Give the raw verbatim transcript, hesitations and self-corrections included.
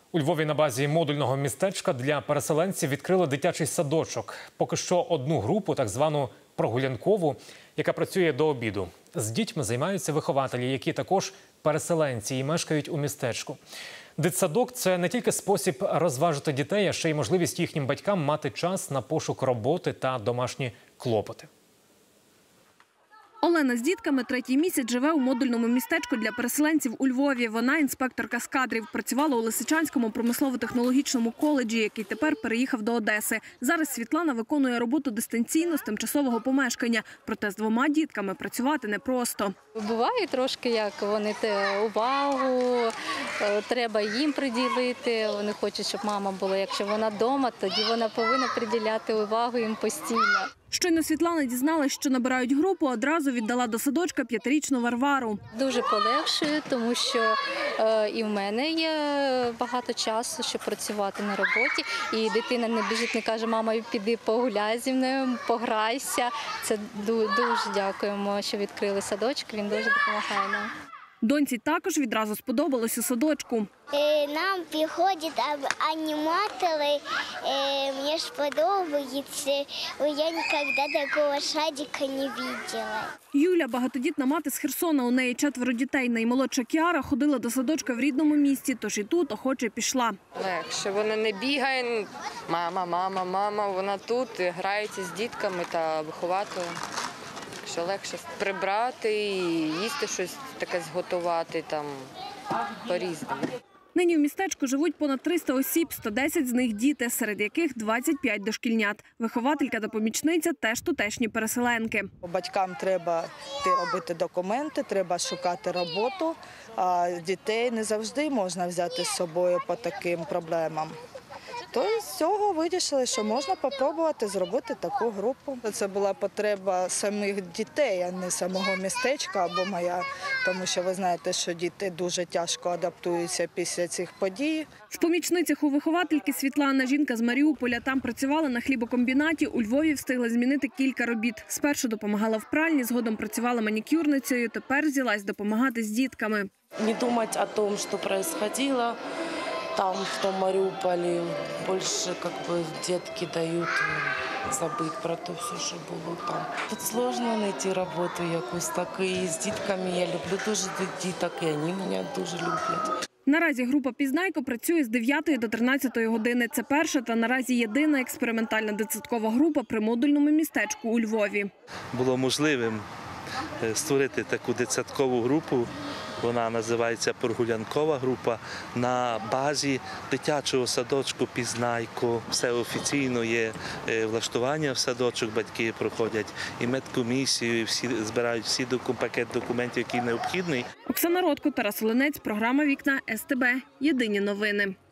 У Львові на базі модульного містечка для переселенців відкрили дитячий садочок. Поки що одну групу, так звану прогулянкову, яка працює до обіду. З дітьми займаються вихователі, які також переселенці і мешкають у містечку. Дитсадок – це не тільки спосіб розважити дітей, а ще й можливість їхнім батькам мати час на пошук роботи та домашні клопоти. Олена з дітками третій місяць живе у модульному містечку для переселенців у Львові. Вона інспекторка з кадрів. Працювала у Лисичанському промислово-технологічному коледжі, який тепер переїхав до Одеси. Зараз Світлана виконує роботу дистанційно з тимчасового помешкання. Проте з двома дітками працювати непросто. Буває трошки, як вони те увагу, треба їм приділити. Вони хочуть, щоб мама була. Якщо вона вдома, тоді вона повинна приділяти увагу їм постійно. Щойно Світлана дізналась, що набирають групу, одразу віддала до садочка п'ятирічну Варвару. Дуже полегшує, тому що е, і в мене є багато часу, щоб працювати на роботі. І дитина не біжить, не каже: мама, піди погуляй зі мною, пограйся. Це дуже дякуємо, що відкрили садочок, він дуже допомагає нам. Доньці також відразу сподобалось у садочку. Нам приходять аніматори, мені сподобається, я ніколи такого садика не бачила. Юля – багатодітна мати з Херсона, у неї четверо дітей. Наймолодша Кіара ходила до садочка в рідному місті, тож і тут охоче пішла. Легше, вона не бігає, мама, мама, мама, вона тут грається з дітками та вихователем. Що легше прибрати і їсти щось таке зготувати там по-різному. Нині в містечку живуть понад триста осіб, сто десять з них діти, серед яких двадцять п'ять дошкільнят. Вихователька та помічниця теж тутешні переселенки. Батькам треба йти робити документи, треба шукати роботу, а дітей не завжди можна взяти з собою по таким проблемам. То з цього вирішили, що можна спробувати зробити таку групу. Це була потреба самих дітей, а не самого містечка або моя, тому що ви знаєте, що діти дуже тяжко адаптуються після цих подій. В помічницях у виховательки Світлана, жінка з Маріуполя, там працювала на хлібокомбінаті, у Львові встигла змінити кілька робіт. Спершу допомагала в пральні, згодом працювала манікюрницею, тепер взялась допомагати з дітками. Не думати о том, що происходило там, в том Маріуполі, більше как бы, дітки дають забути про те все, що було там. Тут складно знайти роботу якусь таку, і з дітками я люблю дуже діток, і вони мене дуже люблять. Наразі група «Пізнайко» працює з дев'ятої до тринадцятої години. Це перша та наразі єдина експериментальна дитсадкова група при модульному містечку у Львові. Було можливим створити таку дитсадкову групу. Вона називається прогулянкова група на базі дитячого садочку «Пізнайко». Все офіційно є влаштування в садочок, батьки проходять і медкомісію, і всі збирають всі пакет документів, які необхідний. Оксана Ротко, Тарас Оленець, програма «Вікна ес те бе». Єдині новини.